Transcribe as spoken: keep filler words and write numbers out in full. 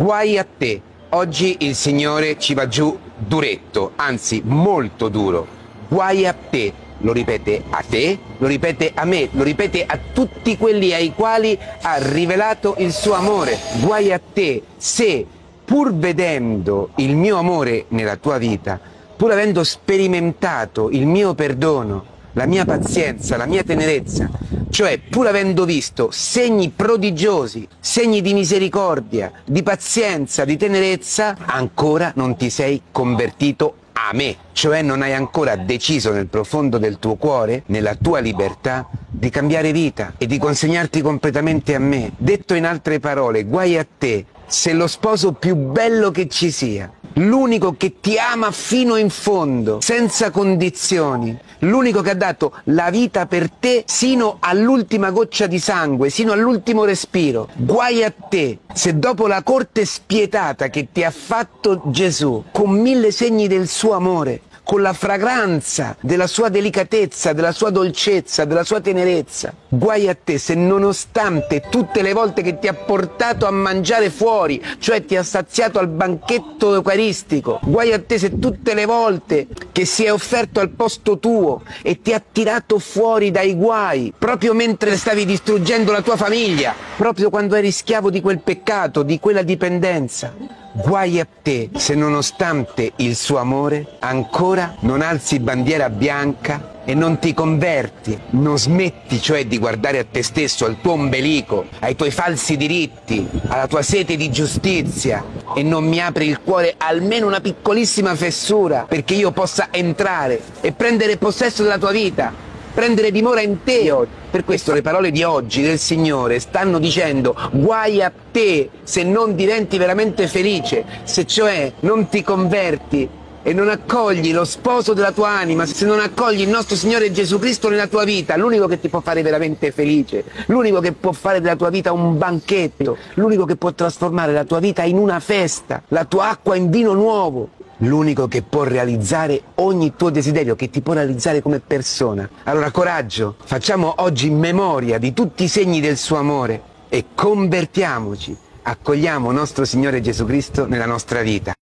Guai a te, oggi il Signore ci va giù duretto, anzi molto duro. Guai a te, lo ripete a te, lo ripete a me, lo ripete a tutti quelli ai quali ha rivelato il suo amore. Guai a te se, pur vedendo il mio amore nella tua vita, pur avendo sperimentato il mio perdono, la mia pazienza, la mia tenerezza, cioè pur avendo visto segni prodigiosi, segni di misericordia, di pazienza, di tenerezza, ancora non ti sei convertito a me, cioè non hai ancora deciso nel profondo del tuo cuore, nella tua libertà, di cambiare vita e di consegnarti completamente a me. Detto in altre parole, guai a te se lo sposo più bello che ci sia, l'unico che ti ama fino in fondo, senza condizioni, l'unico che ha dato la vita per te sino all'ultima goccia di sangue, sino all'ultimo respiro. Guai a te se dopo la corte spietata che ti ha fatto Gesù, con mille segni del suo amore, con la fragranza della sua delicatezza, della sua dolcezza, della sua tenerezza. Guai a te se nonostante tutte le volte che ti ha portato a mangiare fuori, cioè ti ha saziato al banchetto eucaristico, guai a te se tutte le volte che si è offerto al posto tuo e ti ha tirato fuori dai guai, proprio mentre stavi distruggendo la tua famiglia, proprio quando eri schiavo di quel peccato, di quella dipendenza. Guai a te se nonostante il suo amore ancora non alzi bandiera bianca e non ti converti, non smetti cioè di guardare a te stesso, al tuo ombelico, ai tuoi falsi diritti, alla tua sete di giustizia e non mi apri il cuore almeno una piccolissima fessura perché io possa entrare e prendere possesso della tua vita, prendere dimora in te. Per questo le parole di oggi del Signore stanno dicendo guai a te se non diventi veramente felice, se cioè non ti converti e non accogli lo sposo della tua anima, se non accogli il nostro Signore Gesù Cristo nella tua vita, l'unico che ti può fare veramente felice, l'unico che può fare della tua vita un banchetto, l'unico che può trasformare la tua vita in una festa, la tua acqua in vino nuovo, l'unico che può realizzare ogni tuo desiderio, che ti può realizzare come persona. Allora coraggio, facciamo oggi memoria di tutti i segni del suo amore e convertiamoci, accogliamo nostro Signore Gesù Cristo nella nostra vita.